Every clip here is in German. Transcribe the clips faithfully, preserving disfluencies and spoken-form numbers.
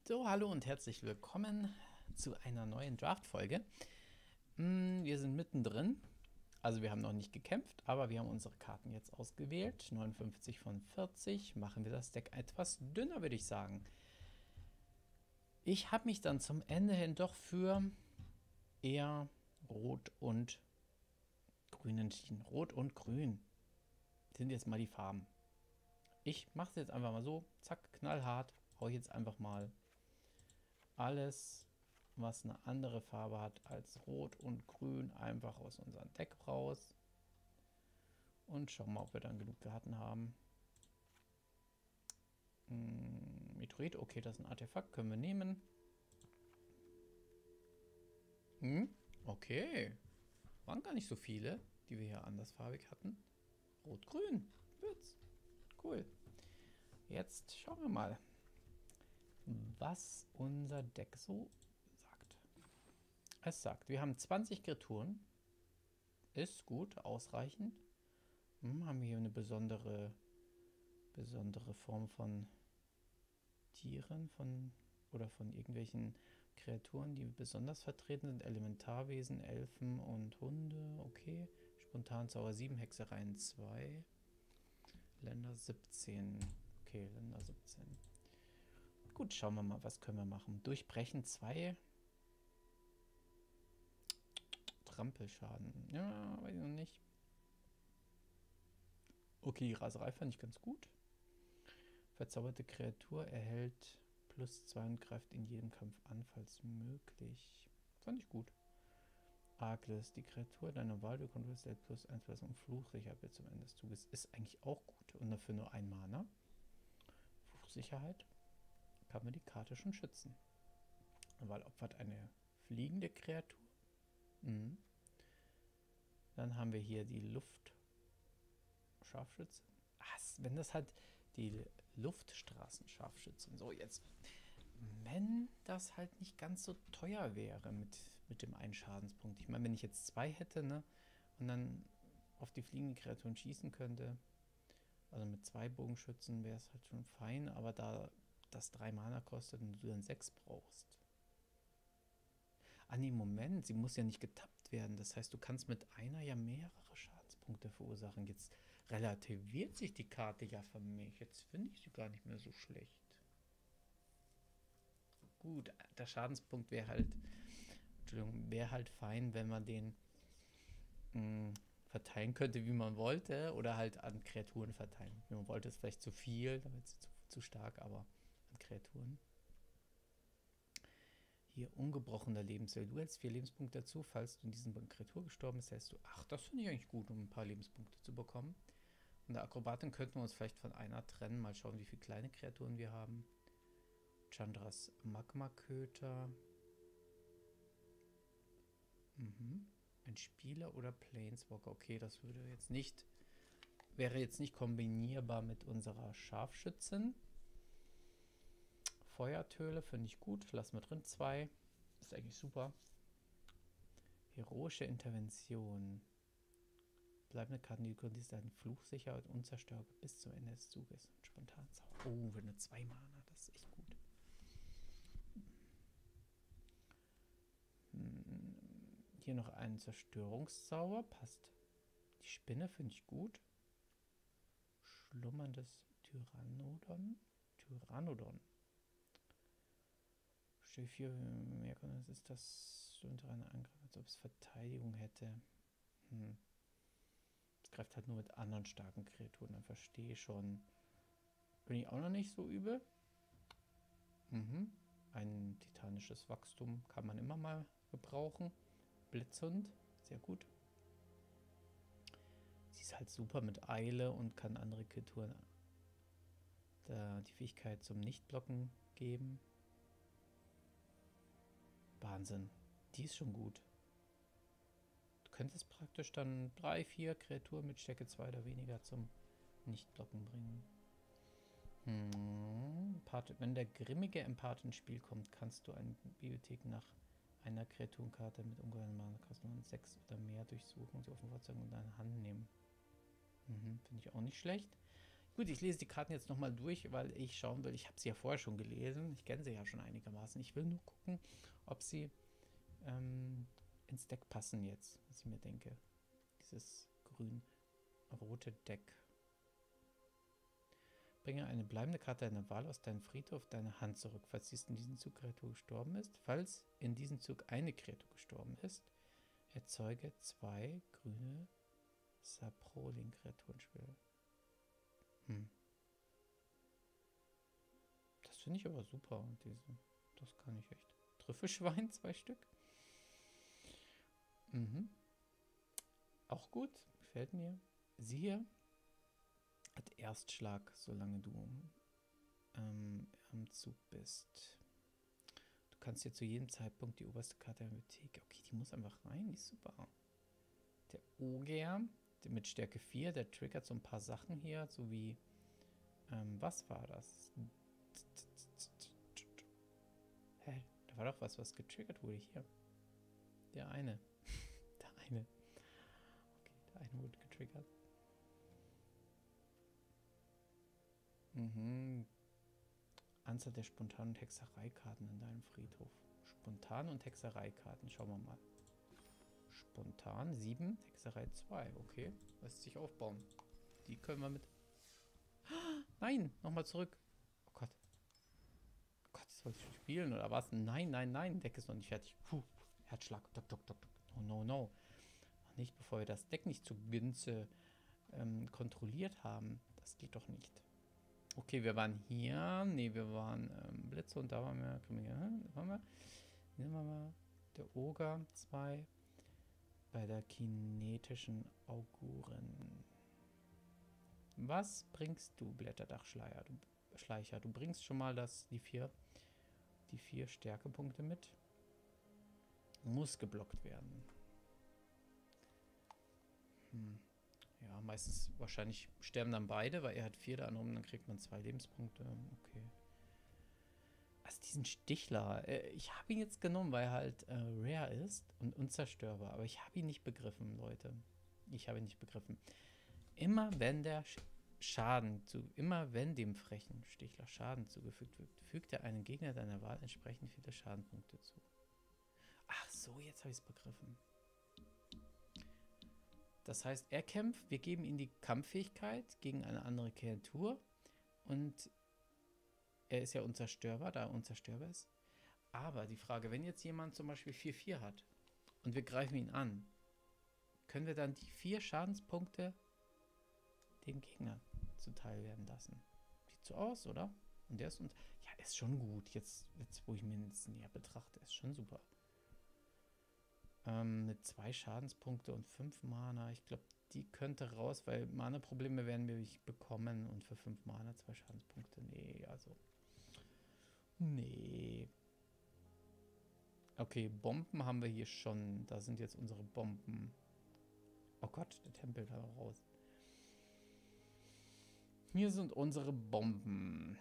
So, hallo und herzlich willkommen zu einer neuen Draft-Folge. Mm, Wir sind mittendrin, also wir haben noch nicht gekämpft, aber wir haben unsere Karten jetzt ausgewählt. neunundfünfzig von vierzig, machen wir das Deck etwas dünner, würde ich sagen. Ich habe mich dann zum Ende hin doch für eher Rot und Grün entschieden. Rot und Grün sind jetzt mal die Farben. Ich mache es jetzt einfach mal so, zack, knallhart, hau ich jetzt einfach mal alles, was eine andere Farbe hat als Rot und Grün, einfach aus unserem Deck raus. Und schauen mal, ob wir dann genug Karten haben. Hm, Meteorit, okay, das ist ein Artefakt, können wir nehmen. Hm, okay. Waren gar nicht so viele, die wir hier andersfarbig hatten. Rot-Grün. Wird's. Cool. Jetzt schauen wir mal, was unser Deck so sagt. Es sagt, wir haben zwanzig Kreaturen. Ist gut, ausreichend. Hm, haben wir hier eine besondere, besondere Form von Tieren von oder von irgendwelchen Kreaturen, die besonders vertreten sind. Elementarwesen, Elfen und Hunde. Okay. Spontanzauber sieben, Hexereien zwei. Länder siebzehn. Okay, Länder siebzehn. Gut, schauen wir mal, was können wir machen. Durchbrechen zwei. Trampelschaden. Ja, weiß ich noch nicht. Okay, die Raserei fand ich ganz gut. Verzauberte Kreatur erhält plus zwei und greift in jedem Kampf an, falls möglich. Fand ich gut. Arglist, die Kreatur deiner Wahl, du kontrollierst plus eins plus und Fluchsicherheit bis zum Ende des Zuges. Ist eigentlich auch gut. Und dafür nur ein Mana. Fluchsicherheit kann man die Karte schon schützen. Weil opfert eine fliegende Kreatur. Mhm. Dann haben wir hier die Luftscharfschützen. Ach, wenn das halt die Luftstraßen-Scharfschützen. So, jetzt. Wenn das halt nicht ganz so teuer wäre mit, mit dem einen Schadenspunkt. Ich meine, wenn ich jetzt zwei hätte, ne, und dann auf die fliegenden Kreaturen schießen könnte, also mit zwei Bogenschützen wäre es halt schon fein, aber da das drei Mana kostet und du dann sechs brauchst. Ah nee, Moment, sie muss ja nicht getappt werden. Das heißt, du kannst mit einer ja mehrere Schadenspunkte verursachen. Jetzt relativiert sich die Karte ja für mich. Jetzt finde ich sie gar nicht mehr so schlecht. Gut, der Schadenspunkt wäre halt, Entschuldigung, wäre halt fein, wenn man den mh, verteilen könnte, wie man wollte, oder halt an Kreaturen verteilen. Wie man wollte, ist vielleicht zu viel, damit ist zu, zu stark, aber an Kreaturen. Hier ungebrochener Lebenswille. Du hältst vier Lebenspunkte dazu, falls du in diesem Kreatur gestorben bist, hältst du. Ach, das finde ich eigentlich gut, um ein paar Lebenspunkte zu bekommen. Und der Akrobatin könnten wir uns vielleicht von einer trennen. Mal schauen, wie viele kleine Kreaturen wir haben. Chandras Magma-Köter. Mhm. Ein Spieler oder Planeswalker. Okay, das würde jetzt nicht, wäre jetzt nicht kombinierbar mit unserer Scharfschützin. Feuertöle finde ich gut. Lassen wir drin. Zwei. Ist eigentlich super. Heroische Intervention. Bleibende Karten, die können diesen Fluchsicher und unzerstörbar bis zum Ende des Zuges. Spontanzauber. Oh, wenn nur zwei Mana. Das ist echt gut. Hier noch einen Zerstörungszauber. Passt. Die Spinne finde ich gut. Schlummerndes Tyrannodon. Tyrannodon. Steht vier mehr. Das ist das unter einer Angriff, als ob es Verteidigung hätte. Hm. Es greift halt nur mit anderen starken Kreaturen. Dann verstehe ich schon. Bin ich auch noch nicht so übel. Mhm. Ein titanisches Wachstum kann man immer mal gebrauchen. Blitzhund, sehr gut. Sie ist halt super mit Eile und kann andere Kreaturen da die Fähigkeit zum Nichtblocken geben. Wahnsinn, die ist schon gut. Du könntest praktisch dann drei, vier Kreaturen mit Stärke zwei oder weniger zum Nichtblocken bringen. Hm. Wenn der grimmige Empath ins Spiel kommt, kannst du eine Bibliothek nach einer Kreaturenkarte mit ungeheuren Mana-Kosten und sechs oder mehr durchsuchen und sie auf den Vorzeigen und deine Hand nehmen. Mhm, finde ich auch nicht schlecht. Gut, ich lese die Karten jetzt nochmal durch, weil ich schauen will. Ich habe sie ja vorher schon gelesen. Ich kenne sie ja schon einigermaßen. Ich will nur gucken, ob sie ähm, ins Deck passen jetzt, was ich mir denke. Dieses grün-rote Deck. Bringe eine bleibende Karte deiner Wahl aus deinem Friedhof auf deine Hand zurück, falls dies in diesem Zug Kreatur gestorben ist. Falls in diesem Zug eine Kreatur gestorben ist, erzeuge zwei grüne Saproling-Kreaturenspieler. Hm. Das finde ich aber super. Diese, das kann ich echt. Trüffelschwein, zwei Stück. Mhm. Auch gut, gefällt mir. Sie hier hat Erstschlag, solange du ähm, am Zug bist. Du kannst dir zu jedem Zeitpunkt die oberste Karte der Bibliothek. Okay, die muss einfach rein, die ist super. Der Oger mit Stärke vier, der triggert so ein paar Sachen hier, so wie, ähm, was war das? Hä? Da war doch was, was getriggert wurde hier. Der eine. der eine. Okay, der eine wurde getriggert. Mhm. Anzahl der Spontan- und Hexereikarten in deinem Friedhof. Spontan- und Hexereikarten, schauen wir mal. Spontan sieben, Hexerei zwei. Okay, lässt sich aufbauen. Die können wir mit... Nein, nochmal zurück. Oh Gott. Oh Gott, das wollte ich spielen oder was? Nein, nein, nein, Deck ist noch nicht fertig. Puh, Herzschlag. Dok, dok, dok, dok. No, no, no. Noch nicht, bevor wir das Deck nicht zu Günze ähm, kontrolliert haben. Das geht doch nicht. Okay, wir waren hier. Ne, wir waren ähm, Blitze und da waren wir. Da waren wir. Nehmen wir mal der Oger zwei. Bei der kinetischen Auguren. Was bringst du, Blätterdachschleicher? Du, Schleicher, du bringst schon mal das, die vier, die vier Stärkepunkte mit. Muss geblockt werden. Hm. Ja, meistens wahrscheinlich sterben dann beide, weil er hat vier da rum, dann kriegt man zwei Lebenspunkte. Okay. Also diesen Stichler, äh, ich habe ihn jetzt genommen, weil er halt äh, rare ist und unzerstörbar. Aber ich habe ihn nicht begriffen, Leute. Ich habe ihn nicht begriffen. Immer wenn der Schaden zu, immer wenn dem frechen Stichler Schaden zugefügt wird, fügt er einen Gegner deiner Wahl entsprechend viele Schadenpunkte zu. Ach so, jetzt habe ich es begriffen. Das heißt, er kämpft, wir geben ihm die Kampffähigkeit gegen eine andere Kreatur und er ist ja unzerstörbar, da er unzerstörbar ist. Aber die Frage, wenn jetzt jemand zum Beispiel vier vier hat und wir greifen ihn an, können wir dann die vier Schadenspunkte dem Gegner zuteil werden lassen. Sieht so aus, oder? Und der ist und ja, ist schon gut. Jetzt, jetzt wo ich mir das näher betrachte, ist schon super. Ähm, mit zwei Schadenspunkte und fünf Mana. Ich glaube, die könnte raus, weil Mana-Probleme werden wir nicht bekommen. Und für fünf Mana zwei Schadenspunkte. Nee, also. Nee. Okay, Bomben haben wir hier schon. Da sind jetzt unsere Bomben. Oh Gott, der Tempel da raus. Hier sind unsere Bomben.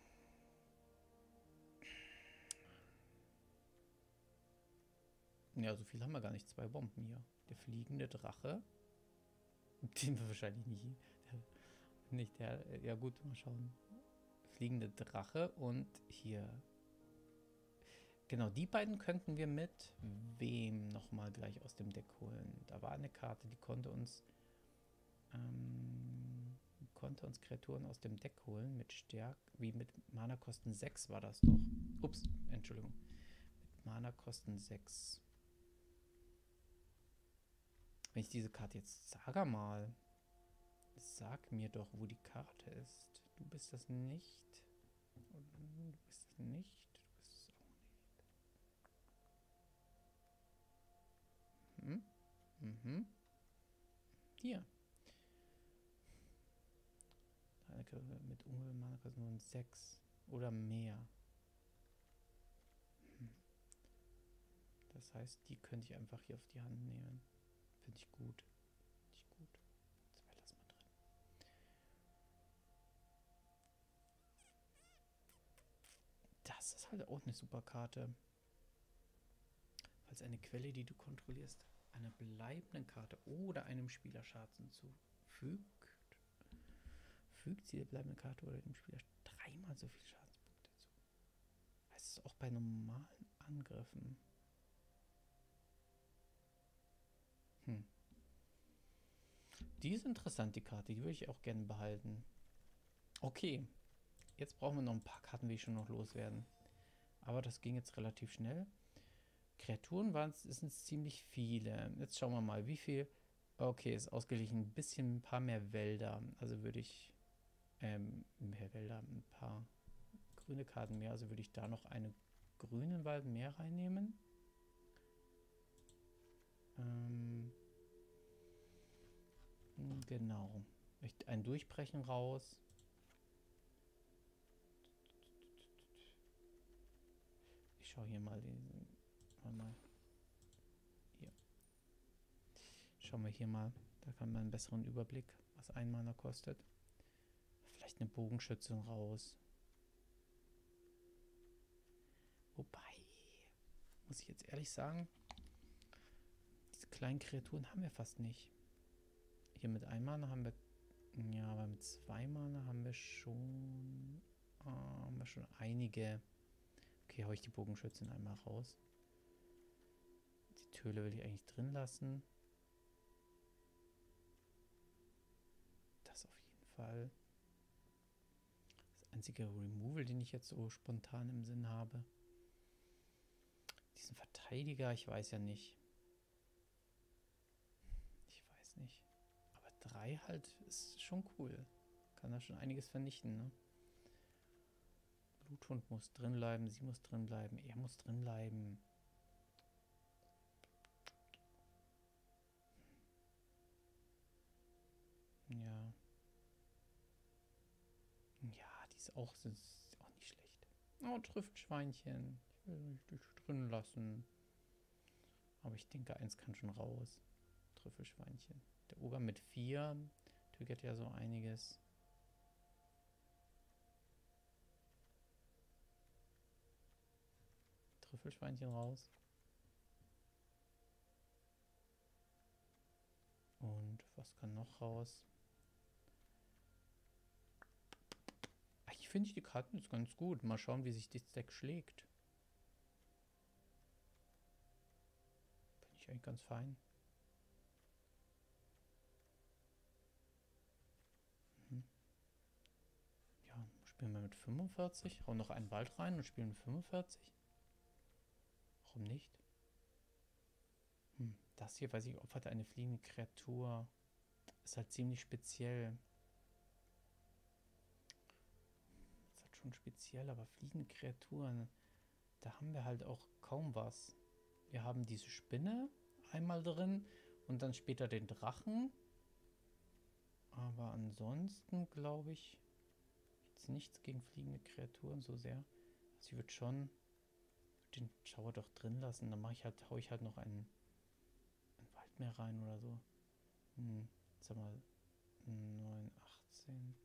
Ja, so viel haben wir gar nicht. Zwei Bomben hier. Der fliegende Drache. Den wir wahrscheinlich nicht. Der, nicht der. Ja, gut, mal schauen. Fliegende Drache und hier. Genau, die beiden könnten wir mit wem nochmal gleich aus dem Deck holen. Da war eine Karte, die konnte uns. Ähm, konnte uns Kreaturen aus dem Deck holen mit Stärke. Wie mit Mana-Kosten sechs war das doch. Ups, Entschuldigung. Mit Mana-Kosten sechs. Wenn ich diese Karte jetzt sage mal, sag mir doch, wo die Karte ist. Du bist das nicht. Du bist das nicht. Du bist es auch nicht. Hm? Mhm. Hier. Mit ungefähr Mana-Kosten nur sechs oder mehr. Hm. Das heißt, die könnte ich einfach hier auf die Hand nehmen. Finde ich gut. Finde ich gut. Zwei lassen wir drin. Das ist halt auch eine super Karte. Falls eine Quelle, die du kontrollierst, einer bleibenden Karte oder einem Spieler Schaden zufügt, fügt sie der bleibenden Karte oder dem Spieler dreimal so viel Schadenspunkte zu. Heißt es auch bei normalen Angriffen? Hm. Die ist interessant, die Karte. Die würde ich auch gerne behalten. Okay. Jetzt brauchen wir noch ein paar Karten, wie ich schon noch loswerden. Aber das ging jetzt relativ schnell. Kreaturen waren es, sind ziemlich viele. Jetzt schauen wir mal, wie viel. Okay, ist ausgeglichen. Ein bisschen, ein paar mehr Wälder. Also würde ich. Ähm, mehr Wälder, ein paar grüne Karten mehr. Also würde ich da noch einen grünen Wald mehr reinnehmen. Ähm. Genau. Ein Durchbrechen raus. Ich schaue hier mal den. Mal. Hier. Schauen wir hier mal. Da kann man einen besseren Überblick, was ein Mana kostet. Vielleicht eine Bogenschützin raus. Wobei, muss ich jetzt ehrlich sagen, diese kleinen Kreaturen haben wir fast nicht. Hier mit einem Mana haben wir. Ja, aber mit zwei Mana haben wir schon. Äh, haben wir schon einige. Okay, hau ich die Bogenschützin einmal raus. Die Töle will ich eigentlich drin lassen. Das auf jeden Fall. Das einzige Removal, den ich jetzt so spontan im Sinn habe. Diesen Verteidiger, ich weiß ja nicht. Ich weiß nicht. Aber drei halt ist schon cool. Kann da schon einiges vernichten, ne? Bluthund muss drin bleiben, sie muss drin bleiben, er muss drin bleiben. Ja. Ja, die ist auch, ist auch nicht schlecht. Oh, Trüffelschweinchen. Ich will dich drin lassen. Aber ich denke, eins kann schon raus. Trüffelschweinchen. Der Oger mit vier triggert ja so einiges. Trüffelschweinchen raus. Und was kann noch raus? Ich finde die Karten jetzt ganz gut. Mal schauen, wie sich das Deck schlägt. Finde ich eigentlich ganz fein. Mhm. Ja, spielen wir mit fünfundvierzig. Hauen noch einen Wald rein und spielen mit fünfundvierzig. Warum nicht? Hm, das hier, weiß ich, opfert eine fliegende Kreatur. Ist halt ziemlich speziell. Ist halt schon speziell, aber fliegende Kreaturen, da haben wir halt auch kaum was. Wir haben diese Spinne einmal drin und dann später den Drachen. Aber ansonsten glaube ich jetzt nichts gegen fliegende Kreaturen so sehr. Also ich würde schon den Schauer doch drin lassen. Dann mache ich halt, hau ich halt noch einen, einen Wald mehr rein oder so. Hm, sag mal, neun, achtzehn.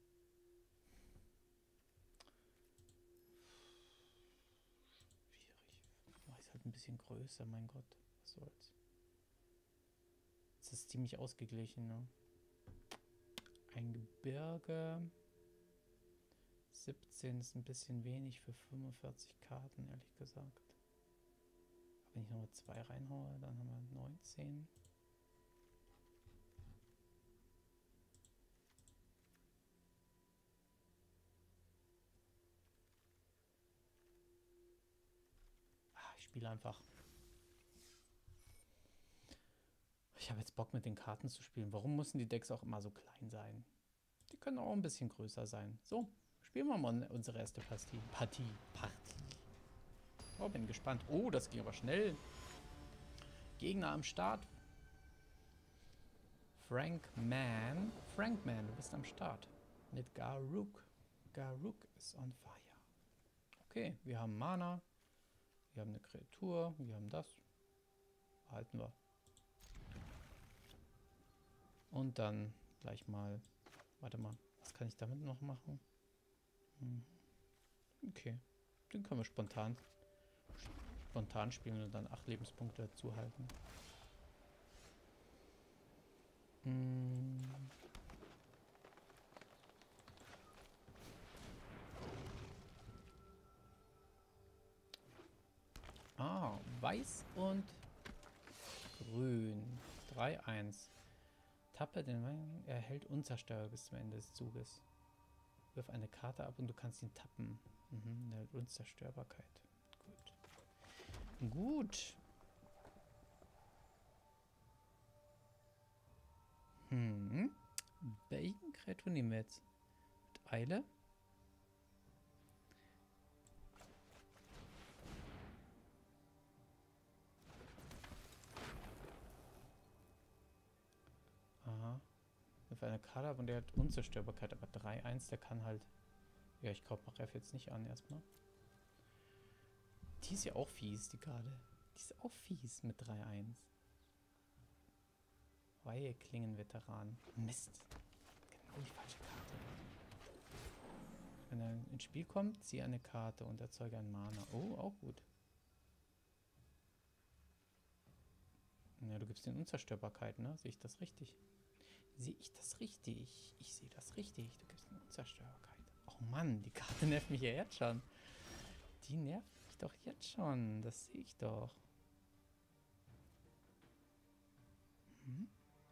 Schwierig. Mach ich halt ein bisschen größer, mein Gott. Was soll's. Jetzt ist ziemlich ausgeglichen, ne? Ein Gebirge. siebzehn ist ein bisschen wenig für fünfundvierzig Karten, ehrlich gesagt. Aber wenn ich nochmal zwei reinhaue, dann haben wir neunzehn. Ah, ich spiele einfach. Ich habe jetzt Bock mit den Karten zu spielen. Warum müssen die Decks auch immer so klein sein? Die können auch ein bisschen größer sein. So, spielen wir mal unsere erste Partie. Partie. Partie. Oh, bin gespannt. Oh, das ging aber schnell. Gegner am Start. Frankman. Frankman, du bist am Start. Mit Garruk. Garruk ist on fire. Okay, wir haben Mana. Wir haben eine Kreatur. Wir haben das. Behalten wir. Und dann gleich mal. Warte mal. Was kann ich damit noch machen? Hm. Okay. Den können wir spontan. Spontan spielen und dann acht Lebenspunkte dazu halten. Hm. Genau. Weiß und grün. drei eins. Tappe den Wein. Er hält unzerstörbar bis zum Ende des Zuges. Wirf eine Karte ab und du kannst ihn tappen. Mhm, er hält Unzerstörbarkeit. Gut. Gut. Hm. Welchen Kreatur nehmen wir jetzt? Mit Eile? Aha. Auf eine Karte ab und der hat Unzerstörbarkeit, aber drei eins, der kann halt... Ja, ich glaube, mach F jetzt nicht an erstmal. Die ist ja auch fies, die Karte. Die ist auch fies mit drei eins. Weihe Klingenveteran. Mist. Genau die falsche Karte. Wenn er ins Spiel kommt, ziehe eine Karte und erzeuge einen Mana. Oh, auch gut. Ja, du gibst den Unzerstörbarkeit, ne? Sehe ich das richtig? Sehe ich das richtig? Ich sehe das richtig. Du gibst den Unzerstörbarkeit. Oh Mann, die Karte nervt mich ja jetzt schon. Die nervt mich doch jetzt schon. Das sehe ich doch. Hm?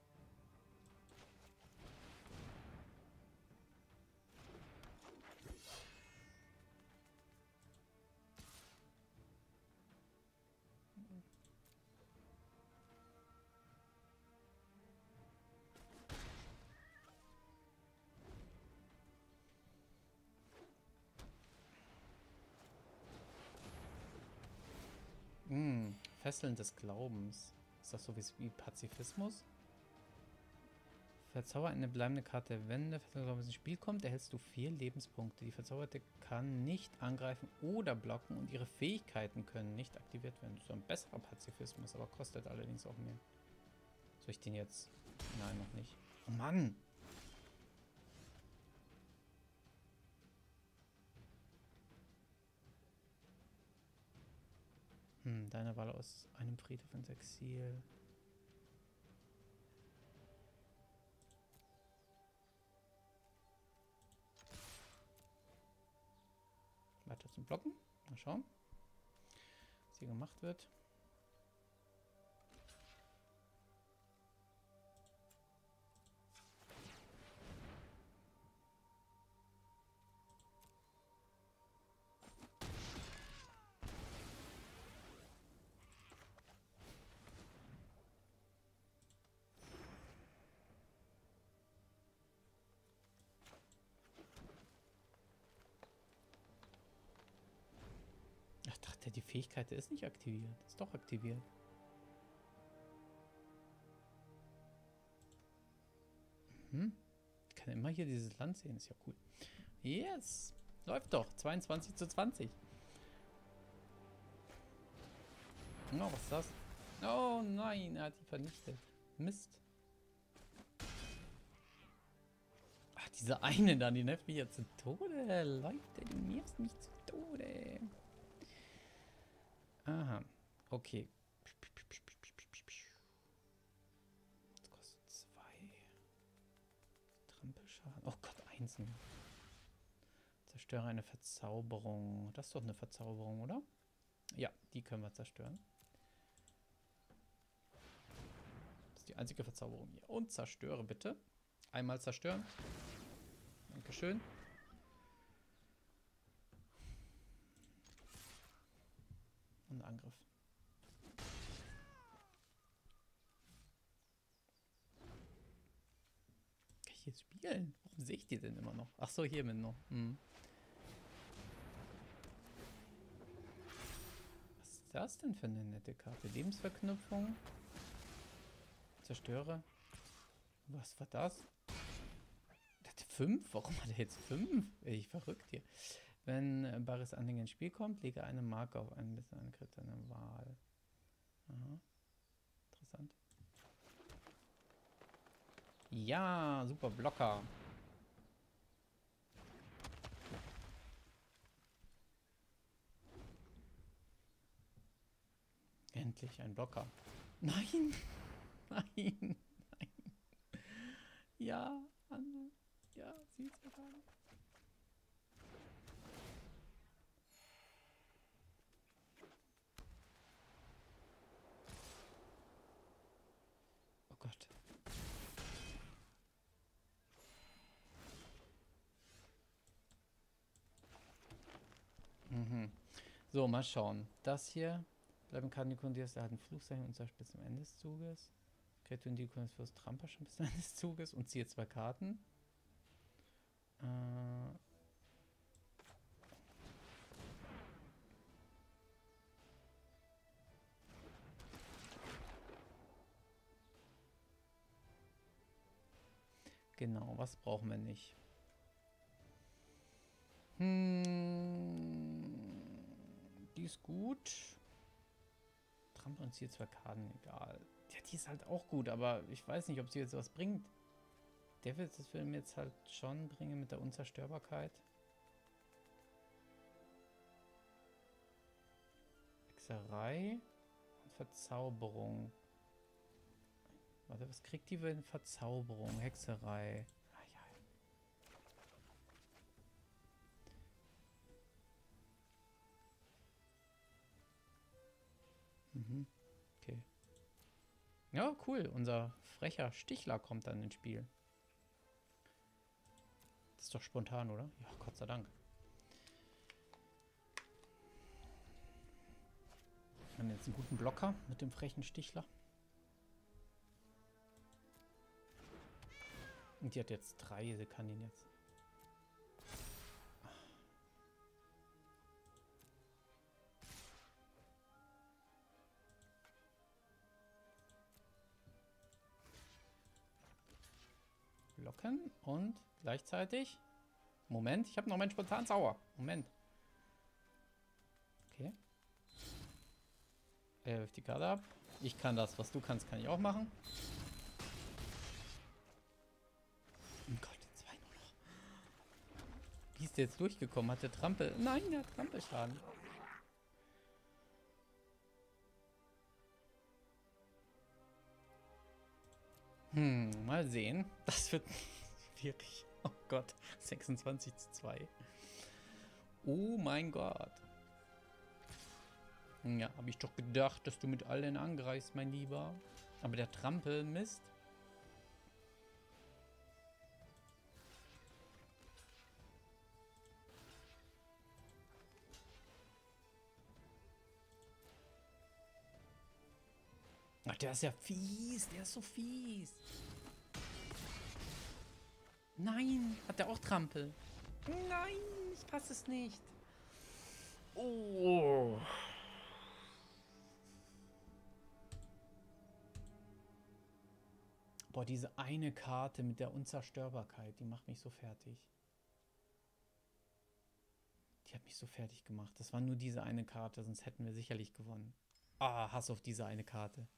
Hm, Fesseln des Glaubens. Ist das so wie Pazifismus? Verzauber eine bleibende Karte. Wenn der Fesseln des Glaubens ins Spiel kommt, erhältst du vier Lebenspunkte. Die Verzauberte kann nicht angreifen oder blocken und ihre Fähigkeiten können nicht aktiviert werden. Das ist ein besserer Pazifismus, aber kostet allerdings auch mehr. Soll ich den jetzt? Nein, noch nicht. Oh Mann! Hm, deine Wahl aus einem Friedhof ins Exil. Weiter zum Blocken. Mal schauen, was hier gemacht wird. Ach, dachte, die Fähigkeit ist nicht aktiviert. Ist doch aktiviert. Mhm. Ich kann immer hier dieses Land sehen. Ist ja cool. Yes! Läuft doch. zweiundzwanzig zu zwanzig. Oh, was ist das? Oh nein, er hat die vernichtet. Mist. Ach, diese eine da, die nervt mich jetzt zu Tode. Leute, die nervt mich zu Tode. Aha. Okay. Das kostet zwei. Trampelschaden. Oh Gott, eins nur. Zerstöre eine Verzauberung. Das ist doch eine Verzauberung, oder? Ja, die können wir zerstören. Das ist die einzige Verzauberung hier. Und zerstöre bitte. Einmal zerstören. Dankeschön. Und Angriff. Kann ich jetzt spielen? Warum sehe ich die denn immer noch? Ach so, hier mit noch. Hm. Was ist das denn für eine nette Karte? Lebensverknüpfung. Zerstöre. Was war das? Der hat fünf? Warum hat er jetzt fünf? Ich verrückt hier. Wenn äh, bares Anhänger ins Spiel kommt, lege eine Marke auf einen bis Angriff deiner Wahl. Aha. Interessant. Ja, super Blocker. Endlich ein Blocker. Nein! Nein! Nein! Ja, Anne. Ja, sie ist ja gar nicht. So, mal schauen. Das hier. Bleiben Karten, die Kunde der hat einen Fluchzeichen und zwar bis zum Ende des Zuges. Kreaturen, die Kunde fürs Tramper schon bis zum Ende des Zuges und ziehe zwei Karten. Äh. Genau, was brauchen wir nicht? Hm, die ist gut. Tramper und ziehe zwei Karten, egal. Ja, die ist halt auch gut, aber ich weiß nicht, ob sie jetzt was bringt. Der wird das Film jetzt halt schon bringen mit der Unzerstörbarkeit. Hexerei und Verzauberung. Warte, was kriegt die für Verzauberung? Hexerei. Ah, ja. Mhm. Okay. Ja, cool. Unser frecher Stichler kommt dann ins Spiel. Das ist doch spontan, oder? Ja, Gott sei Dank. Wir haben jetzt einen guten Blocker mit dem frechen Stichler. Und die hat jetzt drei, sie kann ihn jetzt. Blocken und gleichzeitig. Moment, ich habe noch meinen Spontan-Zauber. Moment. Okay. Er wirft die Karte ab. Ich kann das, was du kannst, kann ich auch machen. Oh Gott, zwei nur noch. Wie ist der jetzt durchgekommen? Hat der Trampel... Nein, der hat Trampelschaden. Hm, mal sehen. Das wird schwierig. Oh Gott, sechsundzwanzig zu zwei. Oh mein Gott. Ja, habe ich doch gedacht, dass du mit allen angreifst, mein Lieber. Aber der Trampel, Mist. Ach, der ist ja fies. Der ist so fies. Nein, hat der auch Trampel? Nein, ich passe es nicht. Oh. Boah, diese eine Karte mit der Unzerstörbarkeit, die macht mich so fertig. Die hat mich so fertig gemacht. Das war nur diese eine Karte, sonst hätten wir sicherlich gewonnen. Ah, Hass auf diese eine Karte.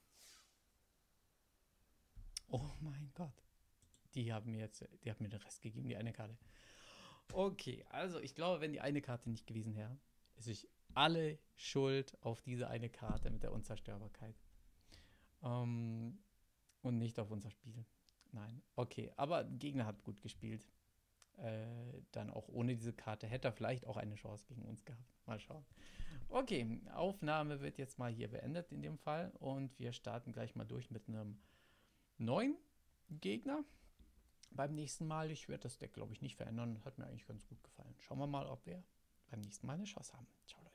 Oh mein Gott. Die haben mir jetzt, die hat mir den Rest gegeben, die eine Karte. Okay, also ich glaube, wenn die eine Karte nicht gewesen wäre, ist ich alle Schuld auf diese eine Karte mit der Unzerstörbarkeit. Ähm, und nicht auf unser Spiel. Nein, okay, aber der Gegner hat gut gespielt. Äh, dann auch ohne diese Karte hätte er vielleicht auch eine Chance gegen uns gehabt. Mal schauen. Okay, Aufnahme wird jetzt mal hier beendet in dem Fall und wir starten gleich mal durch mit einem neuen Gegner. Beim nächsten Mal, ich werde das Deck glaube ich nicht verändern, hat mir eigentlich ganz gut gefallen. Schauen wir mal, ob wir beim nächsten Mal eine Chance haben. Ciao.